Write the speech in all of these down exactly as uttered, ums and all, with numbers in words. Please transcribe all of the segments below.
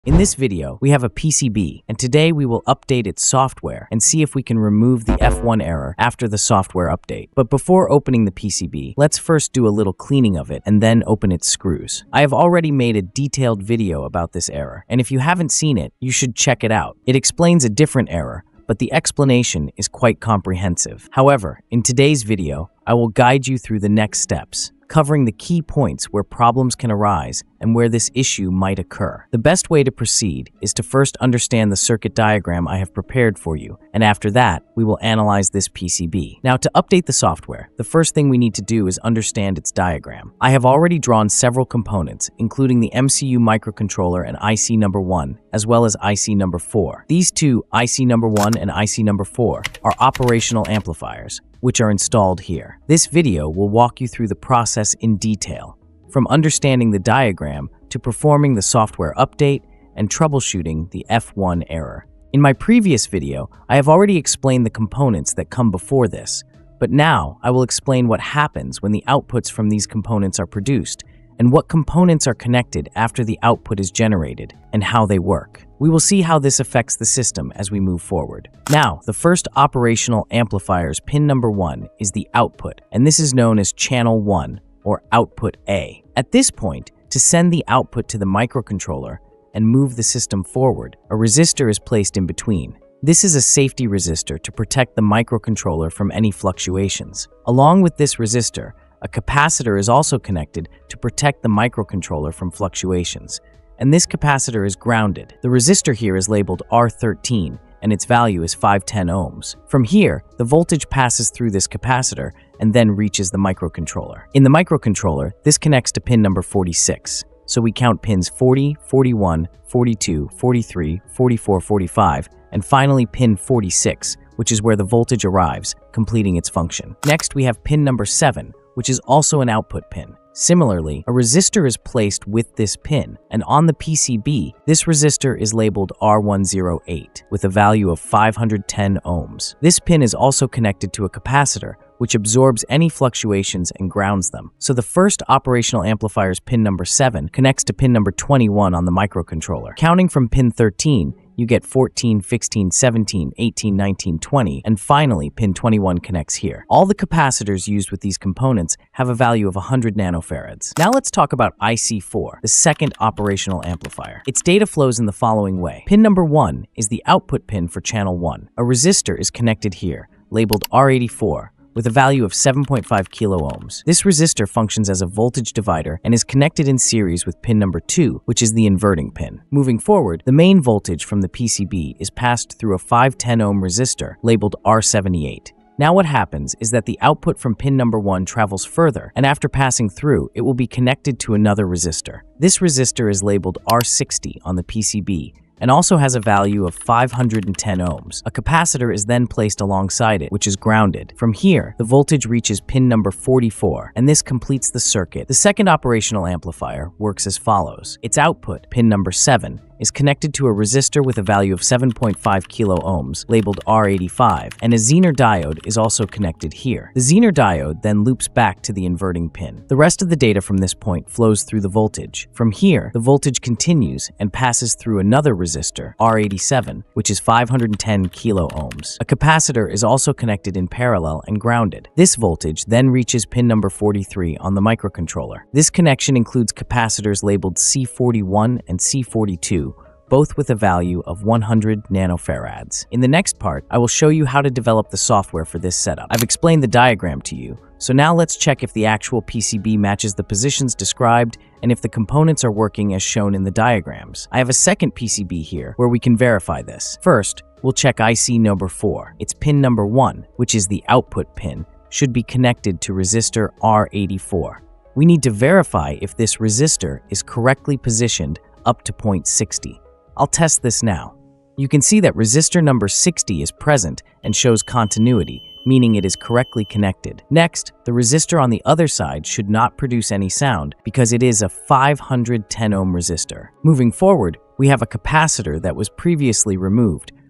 In this video, we have a P C B, and today we will update its software and see if we can remove the F one error after the software update. But before opening the P C B, let's first do a little cleaning of it and then open its screws. I have already made a detailed video about this error, and if you haven't seen it, you should check it out. It explains a different error, but the explanation is quite comprehensive. However, in today's video, I will guide you through the next steps, covering the key points where problems can arise and where this issue might occur. The best way to proceed is to first understand the circuit diagram I have prepared for you, and after that, we will analyze this P C B. Now, to update the software, the first thing we need to do is understand its diagram. I have already drawn several components, including the M C U microcontroller and I C number one, as well as I C number four. These two, I C number one and I C number four, are operational amplifiers, which are installed here. This video will walk you through the process in detail, from understanding the diagram to performing the software update and troubleshooting the F one error. In my previous video, I have already explained the components that come before this, but now I will explain what happens when the outputs from these components are produced and what components are connected after the output is generated and how they work. We will see how this affects the system as we move forward. Now, the first operational amplifier's pin number one is the output, and this is known as channel one, or output A. At this point, to send the output to the microcontroller and move the system forward, a resistor is placed in between. This is a safety resistor to protect the microcontroller from any fluctuations. Along with this resistor, a capacitor is also connected to protect the microcontroller from fluctuations, and this capacitor is grounded. The resistor here is labeled R thirteen, and its value is five hundred ten ohms. From here, the voltage passes through this capacitor and then reaches the microcontroller. In the microcontroller, this connects to pin number forty-six. So we count pins forty, forty-one, forty-two, forty-three, forty-four, forty-five, and finally pin forty-six, which is where the voltage arrives, completing its function. Next, we have pin number seven, which is also an output pin. Similarly, a resistor is placed with this pin, and on the P C B, this resistor is labeled R one oh eight with a value of five hundred ten ohms. This pin is also connected to a capacitor, which absorbs any fluctuations and grounds them. So the first operational amplifier's pin number seven connects to pin number twenty-one on the microcontroller. Counting from pin thirteen, you get fourteen, sixteen, seventeen, eighteen, nineteen, twenty, and finally pin twenty-one connects here. All the capacitors used with these components have a value of one hundred nanofarads. Now let's talk about I C four, the second operational amplifier. Its data flows in the following way. Pin number one is the output pin for channel one. A resistor is connected here, labeled R eighty-four, with a value of seven point five kilo ohms. This resistor functions as a voltage divider and is connected in series with pin number two, which is the inverting pin. Moving forward, the main voltage from the P C B is passed through a five hundred ten ohm resistor labeled R seventy-eight. Now what happens is that the output from pin number one travels further, and after passing through, it will be connected to another resistor. This resistor is labeled R sixty on the P C B, and also has a value of five hundred ten ohms. A capacitor is then placed alongside it, which is grounded. From here, the voltage reaches pin number forty-four, and this completes the circuit. The second operational amplifier works as follows. Its output, pin number seven, is connected to a resistor with a value of seven point five kilo ohms, labeled R eighty-five, and a Zener diode is also connected here. The Zener diode then loops back to the inverting pin. The rest of the data from this point flows through the voltage. From here, the voltage continues and passes through another resistor, R eighty-seven, which is five hundred ten kilo ohms. A capacitor is also connected in parallel and grounded. This voltage then reaches pin number forty-three on the microcontroller. This connection includes capacitors labeled C forty-one and C forty-two, both with a value of one hundred nanofarads. In the next part, I will show you how to develop the software for this setup. I've explained the diagram to you, so now let's check if the actual P C B matches the positions described and if the components are working as shown in the diagrams. I have a second P C B here where we can verify this. First, we'll check I C number four. Its pin number one, which is the output pin, should be connected to resistor R eighty-four. We need to verify if this resistor is correctly positioned up to point sixty. I'll test this now. You can see that resistor number sixty is present and shows continuity, meaning it is correctly connected. Next, the resistor on the other side should not produce any sound because it is a five hundred ten ohm resistor. Moving forward, we have a capacitor that was previously removed,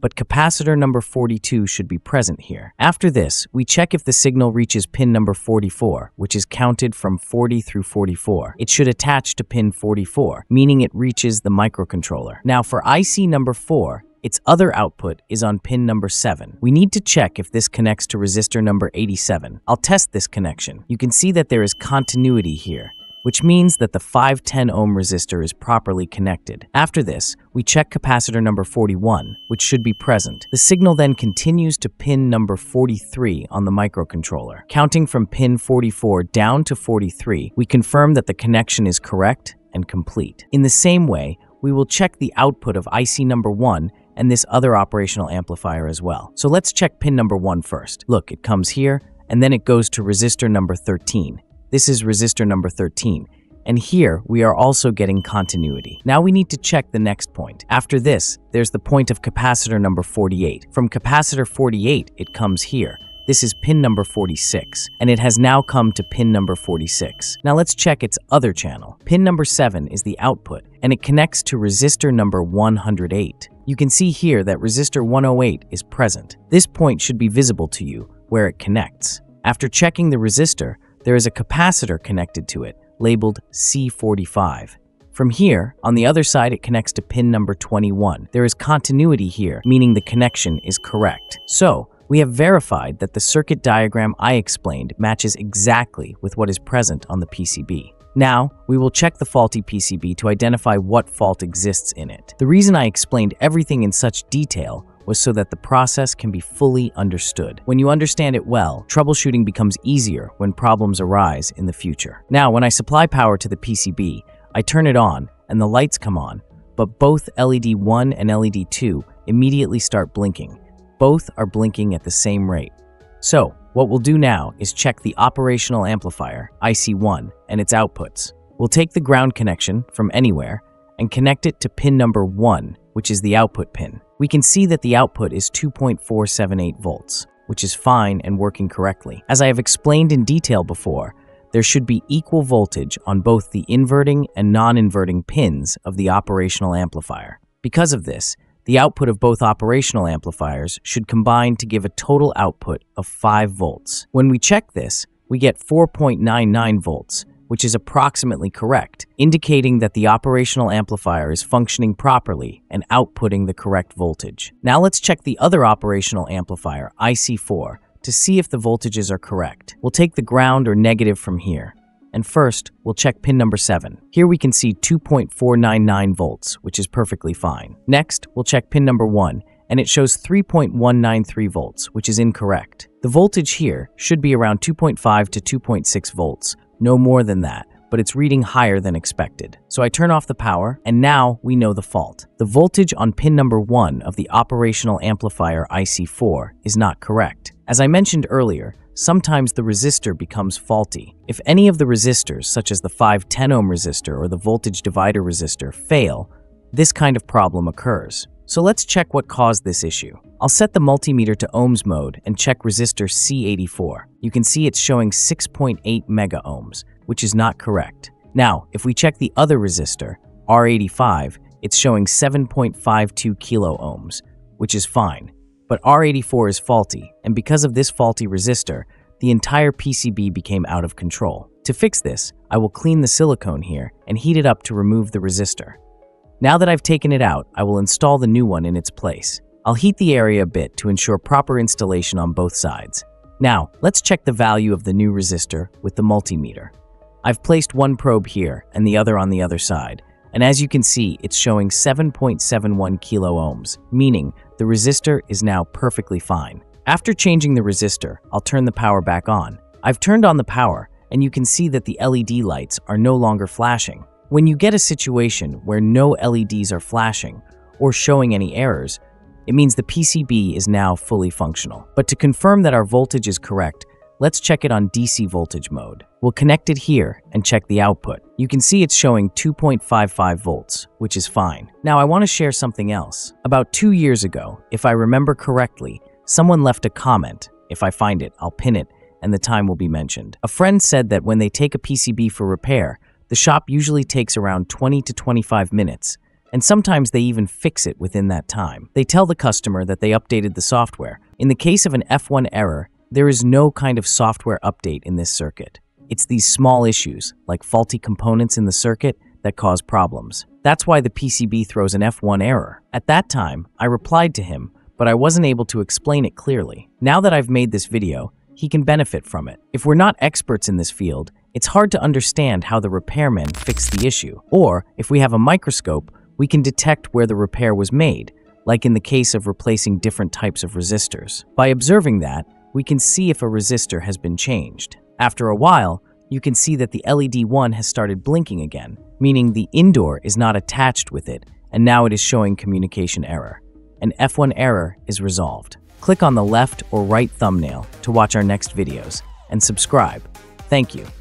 but capacitor number forty-two should be present here. After this, we check if the signal reaches pin number forty-four, which is counted from forty through forty-four. It should attach to pin forty-four, meaning it reaches the microcontroller. Now for I C number four, its other output is on pin number seven. We need to check if this connects to resistor number eighty-seven. I'll test this connection. You can see that there is continuity here, which means that the five ten ohm resistor is properly connected. After this, we check capacitor number forty-one, which should be present. The signal then continues to pin number forty-three on the microcontroller. Counting from pin forty-four down to forty-three, we confirm that the connection is correct and complete. In the same way, we will check the output of I C number one and this other operational amplifier as well. So let's check pin number one first. Look, it comes here, and then it goes to resistor number thirteen. This is resistor number thirteen, and here we are also getting continuity. Now we need to check the next point. After this, there's the point of capacitor number forty-eight. From capacitor forty-eight, it comes here. This is pin number forty-six, and it has now come to pin number forty-six. Now let's check its other channel. Pin number seven is the output, and it connects to resistor number one hundred eight. You can see here that resistor one oh eight is present. This point should be visible to you, where it connects. After checking the resistor, there is a capacitor connected to it, labeled C forty-five. From here, on the other side, it connects to pin number twenty-one. There is continuity here, meaning the connection is correct. So, we have verified that the circuit diagram I explained matches exactly with what is present on the P C B. Now, we will check the faulty P C B to identify what fault exists in it. The reason I explained everything in such detail was so that the process can be fully understood. When you understand it well, troubleshooting becomes easier when problems arise in the future. Now, when I supply power to the P C B, I turn it on and the lights come on, but both L E D one and L E D two immediately start blinking. Both are blinking at the same rate. So, what we'll do now is check the operational amplifier, I C one, and its outputs. We'll take the ground connection from anywhere and connect it to pin number one, which is the output pin. We can see that the output is two point four seven eight volts, which is fine and working correctly. As I have explained in detail before, there should be equal voltage on both the inverting and non-inverting pins of the operational amplifier. Because of this, the output of both operational amplifiers should combine to give a total output of five volts. When we check this, we get four point nine nine volts, which is approximately correct, indicating that the operational amplifier is functioning properly and outputting the correct voltage. Now let's check the other operational amplifier, I C four, to see if the voltages are correct. We'll take the ground or negative from here. And first, we'll check pin number seven. Here we can see two point four nine nine volts, which is perfectly fine. Next, we'll check pin number one, and it shows three point one nine three volts, which is incorrect. The voltage here should be around two point five to two point six volts, no more than that, but it's reading higher than expected. So I turn off the power, and now we know the fault. The voltage on pin number one of the operational amplifier I C four is not correct. As I mentioned earlier, sometimes the resistor becomes faulty. If any of the resistors, such as the five ten ohm resistor or the voltage divider resistor, fail, this kind of problem occurs. So let's check what caused this issue. I'll set the multimeter to ohms mode and check resistor C eighty-four. You can see it's showing six point eight mega ohms, which is not correct. Now, if we check the other resistor, R eighty-five, it's showing seven point five two kilo ohms, which is fine. But R eighty-four is faulty, and because of this faulty resistor, the entire P C B became out of control. To fix this, I will clean the silicone here and heat it up to remove the resistor. Now that I've taken it out, I will install the new one in its place. I'll heat the area a bit to ensure proper installation on both sides. Now, let's check the value of the new resistor with the multimeter. I've placed one probe here and the other on the other side, and as you can see, it's showing seven point seven one kilo ohms, meaning the resistor is now perfectly fine. After changing the resistor, I'll turn the power back on. I've turned on the power, and you can see that the L E D lights are no longer flashing. When you get a situation where no L E Ds are flashing or showing any errors, it means the P C B is now fully functional. But to confirm that our voltage is correct, let's check it on D C voltage mode. We'll connect it here and check the output. You can see it's showing two point five five volts, which is fine. Now I want to share something else. About two years ago, if I remember correctly, someone left a comment. If I find it, I'll pin it, and the time will be mentioned. A friend said that when they take a P C B for repair, the shop usually takes around twenty to twenty-five minutes, and sometimes they even fix it within that time. They tell the customer that they updated the software. In the case of an F one error, there is no kind of software update in this circuit. It's these small issues, like faulty components in the circuit, that cause problems. That's why the P C B throws an F one error. At that time, I replied to him, but I wasn't able to explain it clearly. Now that I've made this video, he can benefit from it. If we're not experts in this field, it's hard to understand how the repairman fixed the issue. Or, if we have a microscope, we can detect where the repair was made, like in the case of replacing different types of resistors. By observing that, we can see if a resistor has been changed. After a while, you can see that the L E D one has started blinking again, meaning the indoor is not attached with it, and now it is showing communication error. An F one error is resolved. Click on the left or right thumbnail to watch our next videos, and subscribe. Thank you.